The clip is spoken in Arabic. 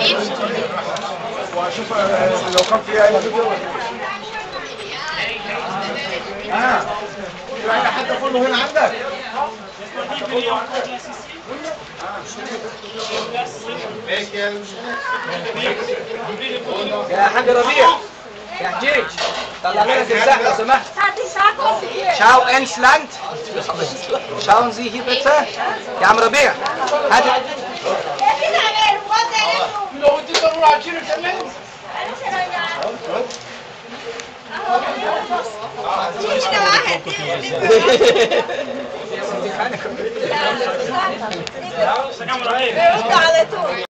واشوف لو كان فيها اي فيديو. في اي حد كله هنا عندك؟ يا حاج ربيع يا حجيج طلع لنا تمساح لو سمحت. Schau ins Land. Schauen Sie hier bitte. يا عم ربيع هات لو انت ضروري عشان كمان. على طول